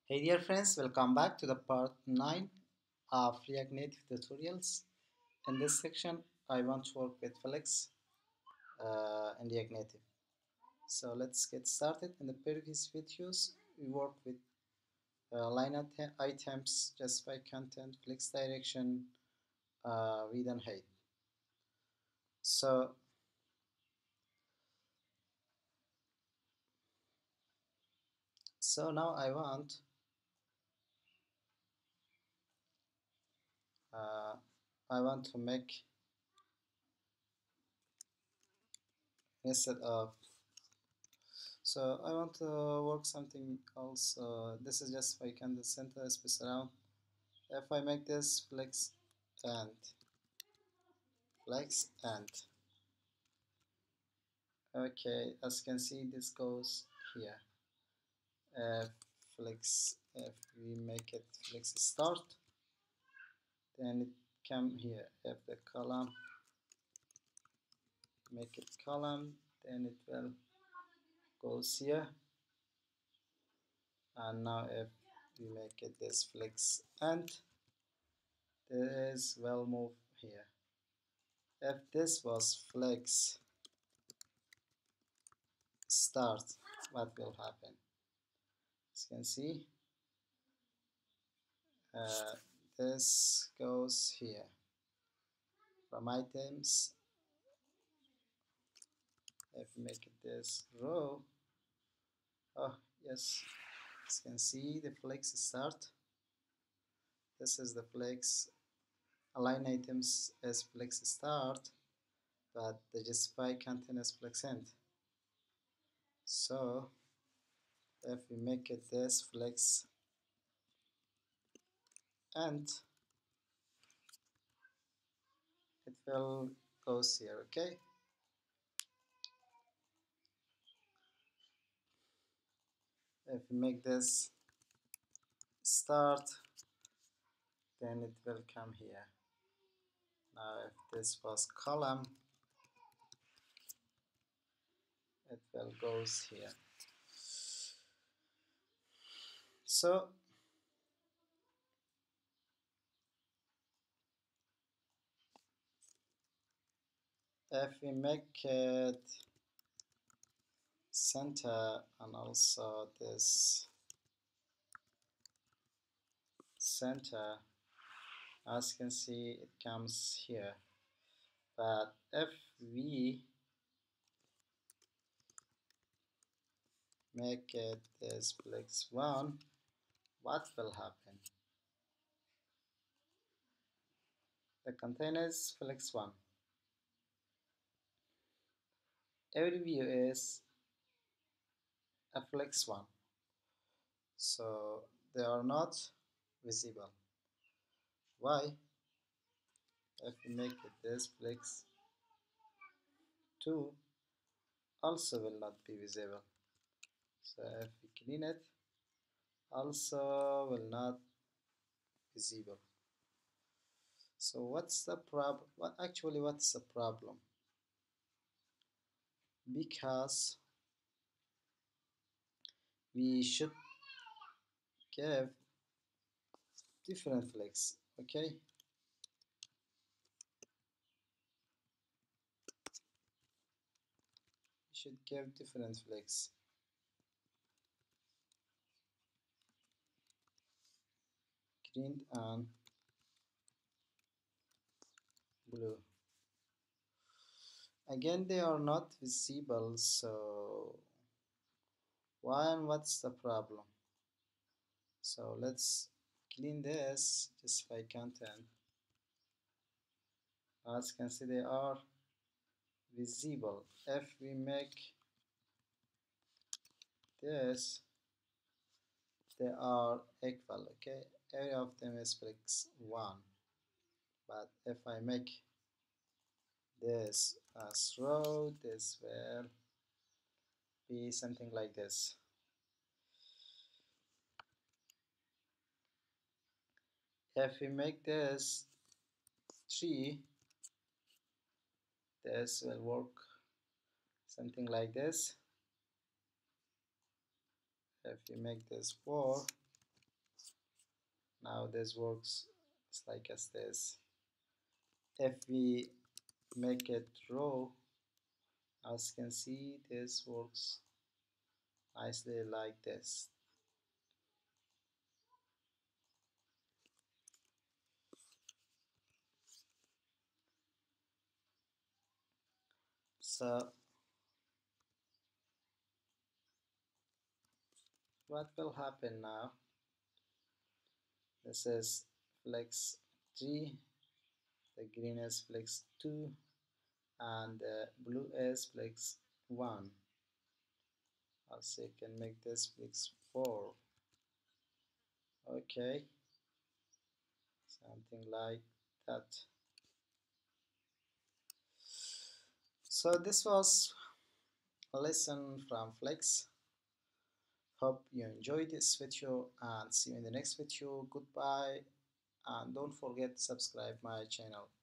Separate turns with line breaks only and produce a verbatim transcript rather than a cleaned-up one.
Hey dear friends, welcome back to the part nine of React Native tutorials. In this section, I want to work with Flex uh, in React Native. So let's get started. In the previous videos, we worked with uh, line items, justify content, flex direction, uh, read and hide. So so now I want uh, I want to make instead of So I want to work something else. Uh, this is just I can center space around. If I make this flex and flex and okay, as you can see, this goes here. Uh, flex. If we make it flex start, then it come here. If the column make it column, then it will goes here. And now if we make it this flex and this will move here. If this was flex start, what will happen? As you can see, uh, this goes here. From items, if we make it this row, oh yes, as you can see, the flex start. This is the flex. Align items as flex start, but the justify content as flex end. So if we make it this flex end, it will goes here. Okay. If we make this start, then it will come here. Now if this was column, it will goes here. So if we make it center and also this center, as you can see, it comes here. But if we make it this flex one, what will happen? The container is flex one. Every view is a flex one, so they are not visible. Why? If we make it this flex two, also will not be visible. So if we clean it, also will not visible. So what's the problem? What actually what's the problem? Because we should give different flex, okay? We should give different flex. Green and blue. Again, they are not visible, so why and what's the problem? So let's clean this, justify content. As you can see, they are visible. If we make this, they are equal, okay? Every of them is flex one. But if I make this as row, this will be something like this. If we make this three, this will work something like this. If we make this four, Now this works it's like as this. If we make it row, as you can see, this works nicely like this. So what will happen now? This is flex three, the green is flex two, and the blue is flex one. Also, you can make this flex four. Okay, something like that. So this was a lesson from Flex. Hope you enjoyed this video and see you in the next video. Goodbye, and don't forget to subscribe my channel.